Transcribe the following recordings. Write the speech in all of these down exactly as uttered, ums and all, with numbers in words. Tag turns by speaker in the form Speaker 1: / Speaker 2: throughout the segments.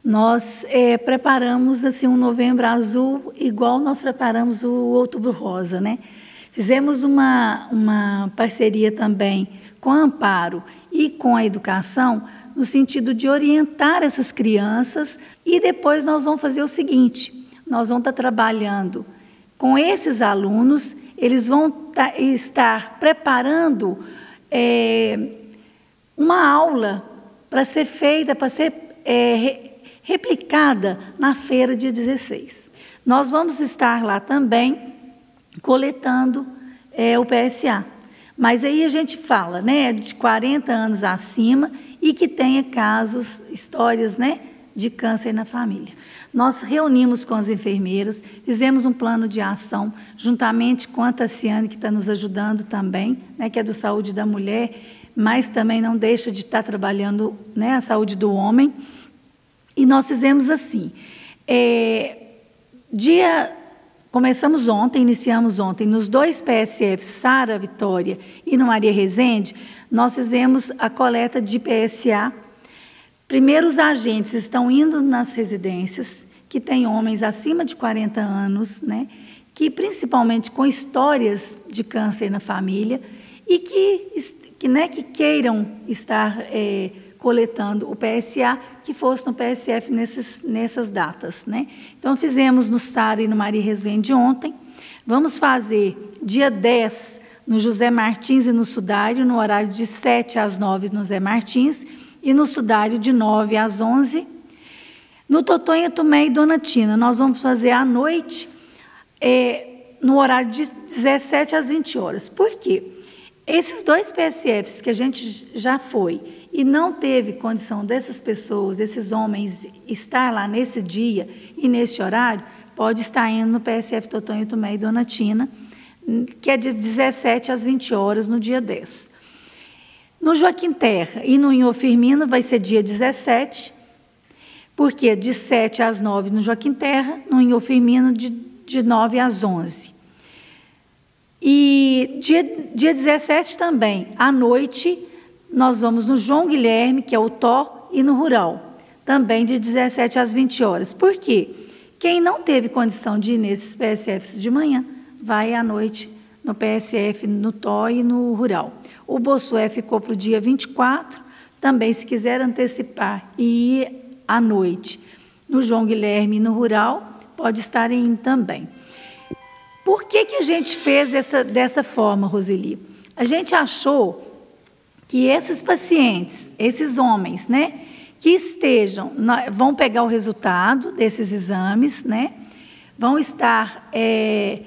Speaker 1: nós é, preparamos assim um Novembro Azul igual nós preparamos o Outubro Rosa, né? Fizemos uma, uma parceria também com a Amparo e com a educação, no sentido de orientar essas crianças, e depois nós vamos fazer o seguinte, nós vamos estar trabalhando com esses alunos, eles vão tá, estar preparando é, uma aula para ser feita, para ser é, re, replicada na feira dia dezesseis. Nós vamos estar lá também coletando é, o P S A. Mas aí a gente fala, né, de quarenta anos acima e que tenha casos, histórias, né, de câncer na família. Nós reunimos com as enfermeiras, fizemos um plano de ação, juntamente com a Tassiane, que está nos ajudando também, né, que é do Saúde da Mulher, mas também não deixa de estar trabalhando, né, a saúde do homem. E nós fizemos assim, é, dia... Começamos ontem, iniciamos ontem, nos dois P S Fs, Sara Vitória e no Maria Rezende, nós fizemos a coleta de P S A. Primeiro, os agentes estão indo nas residências, que têm homens acima de quarenta anos, né, que principalmente com histórias de câncer na família, e que, que, né, que queiram estar é, coletando o P S A, que fosse no P S F nesses, nessas datas, né? Então, fizemos no Sara e no Maria Rezende ontem. Vamos fazer dia dez no José Martins e no Sudário, no horário de sete às nove no José Martins, e no Sudário de nove às onze. No Totonha, Tomé e Dona Tina, nós vamos fazer à noite, é, no horário de dezessete às vinte horas. Por quê? Esses dois P S Fs que a gente já foi e não teve condição dessas pessoas, desses homens, estar lá nesse dia e nesse horário, pode estar indo no P S F Totonho, Tomé e Dona Tina, que é de dezessete às vinte horas no dia dez. No Joaquim Terra e no Inhô Firmino vai ser dia dezessete, porque de sete às nove no Joaquim Terra, no Inhô Firmino de, de nove às onze. E dia, dia dezessete também, à noite, nós vamos no João Guilherme, que é o Tó, e no Rural, também de dezessete às vinte horas. Por quê? Quem não teve condição de ir nesses P S Fs de manhã, vai à noite no P S F, no Tó e no Rural. O Bossué ficou para o dia vinte e quatro, também se quiser antecipar e ir à noite no João Guilherme e no Rural, pode estar indo também. Por que que a gente fez essa, dessa forma, Roseli? A gente achou que esses pacientes, esses homens, né, que estejam, vão pegar o resultado desses exames, né, vão estar é,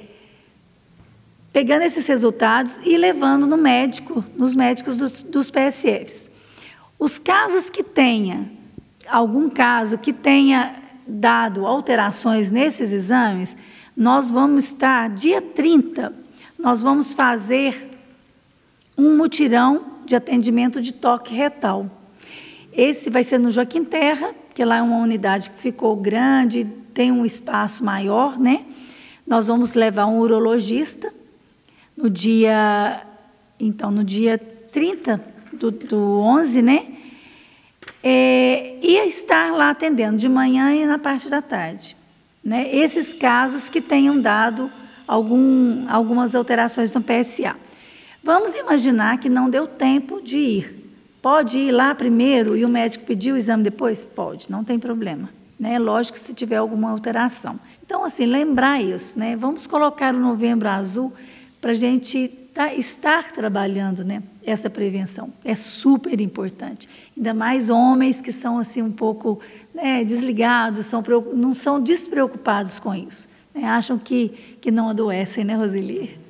Speaker 1: pegando esses resultados e levando no médico, nos médicos do, dos P S Fs. Os casos que tenha, algum caso que tenha dado alterações nesses exames, nós vamos estar, dia trinta, nós vamos fazer um mutirão de atendimento de toque retal. Esse vai ser no Joaquim Terra, que lá é uma unidade que ficou grande, tem um espaço maior, né? Nós vamos levar um urologista no dia, então, no dia trinta do, do onze, né? É, e estar lá atendendo de manhã e na parte da tarde. Né, esses casos que tenham dado algum, algumas alterações no P S A. Vamos imaginar que não deu tempo de ir. Pode ir lá primeiro e o médico pediu o exame depois? Pode, não tem problema. Né? Lógico, se tiver alguma alteração. Então, assim, lembrar isso. Né? Vamos colocar o Novembro Azul para a gente tá, estar trabalhando, né, essa prevenção. É super importante. Ainda mais homens que são assim um pouco, né, desligados, são, não são despreocupados com isso. Né? Acham que, que não adoecem, né, Roseli?